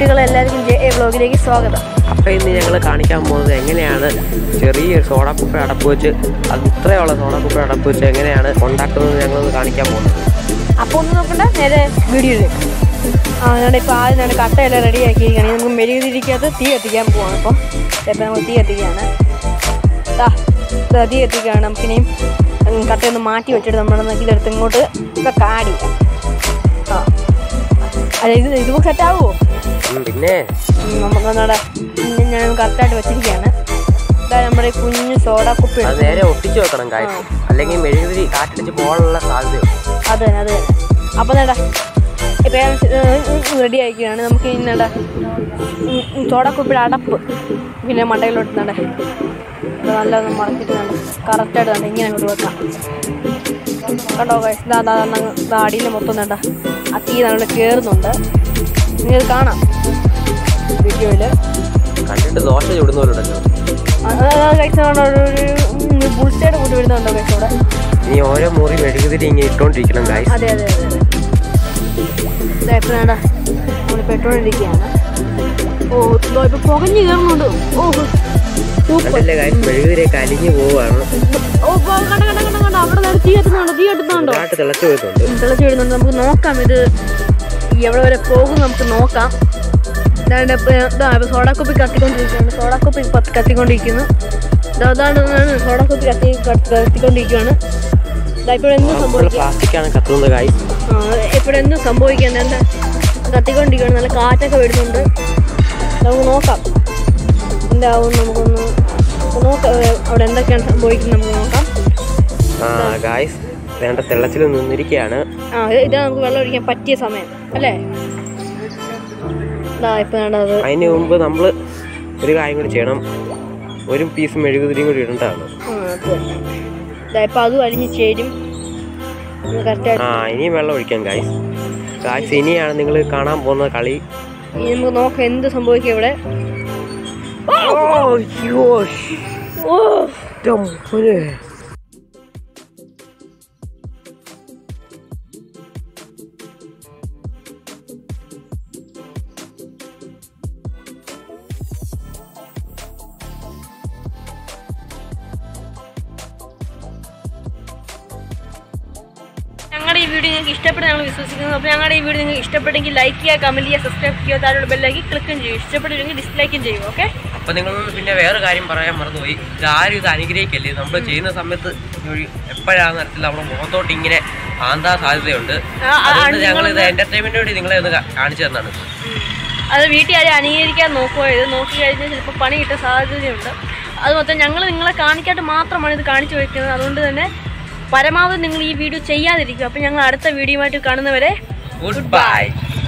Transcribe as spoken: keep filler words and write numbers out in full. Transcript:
സുഹൃത്തുക്കളെല്ലാവർക്കും J A വ്ലോഗിലേക്ക് സ്വാഗതം. അപ്പോൾ ഇന്ന് ഞങ്ങൾ കാണിക്കാൻ പോകുന്നത് എങ്ങനെയാണ് ചെറിയ സോഡാക്കുപ്പി അടപ്പ് വെച്ച് അത് ഇത്രയുള്ള സോഡാക്കുപ്പി അടപ്പ് വെച്ച് എങ്ങനെയാണ് ഉണ്ടാക്കുന്നത് ഞങ്ങളൊന്ന് കാണിക്കാൻ പോകുന്നത്. അപ്പോൾ ഒന്ന് നോക്കണ്ട, നേരെ വീഡിയോയിലേക്ക്. ആ ഞാൻ ഇപ്പോൾ ആദ്യം ഞാൻ കട്ടയെല്ലാം റെഡിയാക്കിയിരിക്കുകയാണ്. നമുക്ക് മെഴുകുതിരിക്കകത്ത് തീ കത്തിക്കാൻ പോവാണ്. അപ്പം ചിലപ്പോൾ നമ്മൾ തീ കത്തിക്കുകയാണ്. തീ കത്തിക്കുകയാണ്. നമുക്കിനിയും കട്ടയൊന്ന് മാറ്റി വെച്ചിട്ട് നമ്മളൊന്ന് ഇതെടുത്ത് ഇങ്ങോട്ട് ഇതൊക്കെ ആഡ് ചെയ്യാം. ആ അല്ല ഇത് ഇതുപോലെ സെറ്റാവുമോ? പിന്നെ നമുക്കൊന്നാടെ ഞാൻ കറക്റ്റായിട്ട് വെച്ചിരിക്കുകയാണ്. ഇതാ നമ്മുടെ കുഞ്ഞു സോഡാ കുപ്പി നേരെ ഒട്ടിച്ച് വെക്കണം കാര്യം, അല്ലെങ്കിൽ മെഴുകുതിരി കാറ്റടിച്ച് പോകാനുള്ള സാധ്യതയുണ്ട്. അത് തന്നെ അത് തന്നെ. അപ്പം നേടാ ഇപ്പം റെഡി ആയിരിക്കുകയാണ്. നമുക്ക് ഇന്നട സോഡാ കുപ്പിയുടെ അടപ്പ് പിന്നെ മണ്ടയിലോട്ട് നട നല്ല മറക്കിട്ട് നല്ല കറക്റ്റായിട്ട് തന്നെ ഇങ്ങനെ അങ്ങോട്ട് വെക്കാം. കണ്ടോ ഗൈസ്, ഇതാ ഇതാ അടിയിൽ മൊത്തം വേണ്ട ആ തീ നമ്മൾ കയറുന്നുണ്ട്. നിങ്ങൾക്ക് കാണാം വീഡിയോയിൽ. കണ്ടിട്ട് ദോശ ചുടുന്നവരുണ്ടല്ലോ. കഴിച്ച ഒരു ബുൾസൈഡ് കൂട്ടി വരുന്നുണ്ടോ ഗൈസ് അവിടെ. ഇനി ഓരോ മുറി മെഴുകുതിരി ഇങ്ങനെ ഇട്ടോണ്ടിരിക്കണം ഗൈസ്. അതെ അതെ അതെ അതെ. ഇപ്പം വേണ്ട നമ്മളിപ്പോൾ ഇട്ടോണ്ടിരിക്കുകയാണ്. ഓ ഇപ്പൊ പുകഞ്ഞ് കയറുന്നുണ്ട്. ഓ സൂപ്പർ ഗൈസ്, മെഴുകുതിരിയൊക്കെ അലിഞ്ഞു പോവുകയാണ്. ഓ കണ്ട കണ്ട കണ്ട കണ്ട അവിടെ നേരെ തീ കത്തുന്നുണ്ടോ തീ കത്തുന്നുണ്ടോ തിളച്ച് വരുന്നുണ്ട് തിളച്ച് വരുന്നുണ്ട്. നമുക്ക് നോക്കാം ഇത് എവിടെ വരെ പോകും നമുക്ക് നോക്കാം. സോഡാക്കുപ്പി കത്തിക്കൊണ്ടിരിക്കുകയാണ്. സോഡാക്കുപ്പി കത്തിക്കൊണ്ടിരിക്കുന്നു. അതാണ് സോഡാക്കുപ്പി കത്തി കത്തിക്കൊണ്ടിരിക്കുകയാണ്. ഇപ്പോഴെന്തും സംഭവിക്കാം. എപ്പോഴെന്തും സംഭവിക്കാൻ എന്താ കത്തിക്കൊണ്ടിരിക്കുകയാണ്. നല്ല കാറ്റൊക്കെ വരുന്നുണ്ട്. നമുക്ക് നോക്കാം എന്താവും. നമുക്കൊന്ന് നോക്കാം അവിടെ എന്തൊക്കെയാണ് സംഭവിക്കുന്നത് നമുക്ക് നോക്കാം. വേണ്ട തിളച്ചിൽ നിന്നിരിക്കുകയാണ്. ആ ഇതാ നമുക്ക് വെള്ളം ഒഴിക്കാൻ പറ്റിയ സമയം അല്ലേ. അതിന് മുമ്പ് നമ്മൾ ഒരു കാര്യം കൂടി ചെയ്യണം. ഒരു പീസ് മെഴുകുതിരിയും കൂടി ഇടേണ്ടതാണ്. ഇപ്പം അതും അലിഞ്ഞ് ചേരും. ആ ഇനിയും വെള്ളം ഒഴിക്കാം ഗായ്സ്. ഗായ്സ് ഇനിയാണ് നിങ്ങൾ കാണാൻ പോകുന്ന കളി. ഇനി നമുക്ക് നോക്കാം എന്ത് സംഭവിക്കും ഇവിടെ. ഞങ്ങളുടെ ഈ വീഡിയോ നിങ്ങൾക്ക് ഇഷ്ടപ്പെട്ട് ഞങ്ങൾ വിശ്വസിക്കുന്നു. അപ്പോൾ ഞങ്ങളുടെ ഈ വീഡിയോ നിങ്ങൾക്ക് ഇഷ്ടപ്പെട്ടെങ്കിൽ ലൈക്ക് ചെയ്യുക, കമൻറ്റ് ചെയ്യുക, സബ്സ്ക്രൈബ് ചെയ്യുക, താഴെ ബെല്ലൈക്കൻ ക്ലിക്കും ചെയ്യും. ഇഷ്ടപ്പെട്ടില്ലെങ്കിൽ ഡിസ്ലൈക്കും ചെയ്യും. ഓക്കെ. അപ്പോൾ നിങ്ങൾ പിന്നെ വേറെ കാര്യം പറയാൻ മറന്നുപോയി. ഇതാരും ഇത് അനുഗ്രഹിക്കല്ലേ. നമ്മൾ ചെയ്യുന്ന സമയത്ത് എപ്പോഴാണെന്ന് അറിയത്തില്ല നമ്മുടെ മുഖത്തോട്ട് ഇങ്ങനെ ആന്താ സാധ്യതയുണ്ട്. അതുകൊണ്ട് ഞങ്ങൾ ഇത് എൻ്റർടൈൻമെൻറ്റ് വേണ്ടി നിങ്ങളെ ഒന്ന് കാണിച്ചു തന്നാണ്. അത് വീട്ടിൽ ആരും അനുകരിക്കാൻ നോക്കുക. ഇത് നോക്കി കഴിഞ്ഞാൽ ചിലപ്പോൾ പണി കിട്ടാൻ സാധ്യതയുണ്ട്. അത് മൊത്തം ഞങ്ങൾ നിങ്ങളെ കാണിക്കാട്ട് മാത്രമാണ് ഇത് കാണിച്ചു വയ്ക്കുന്നത്. അതുകൊണ്ട് തന്നെ പരമാവധി നിങ്ങൾ ഈ വീഡിയോ ചെയ്യാതിരിക്കും. അപ്പോൾ ഞങ്ങൾ അടുത്ത വീഡിയോ ആയിട്ട് കാണുന്നവരെ ഗുഡ് ബൈ.